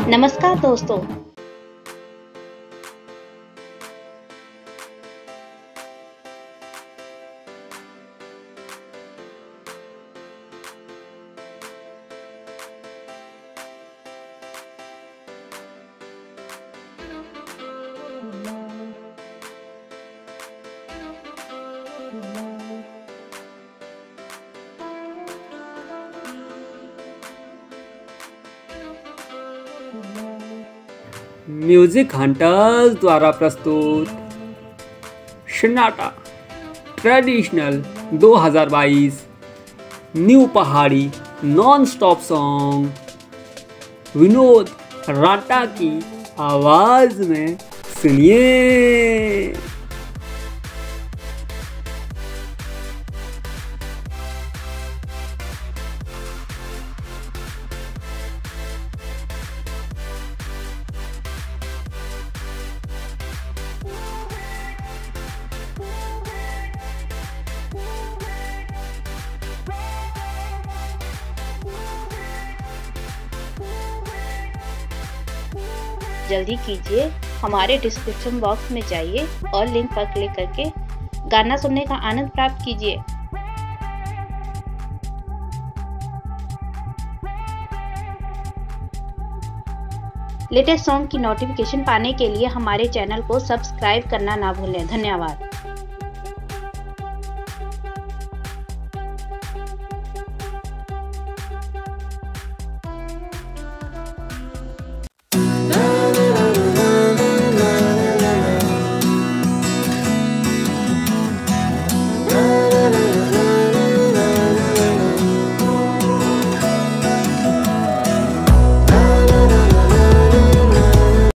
नमस्कार दोस्तों। Music hunters द्वारा प्रस्तुत सन्नाटा traditional 2022 new Pahari non stop song Vinod Rata की आवाज में सुनिए। जल्दी कीजिए, हमारे डिस्क्रिप्शन बॉक्स में जाइए और लिंक पर क्लिक करके गाना सुनने का आनंद प्राप्त कीजिए। लेटेस्ट सॉन्ग की नोटिफिकेशन पाने के लिए हमारे चैनल को सब्सक्राइब करना ना भूलें। धन्यवाद।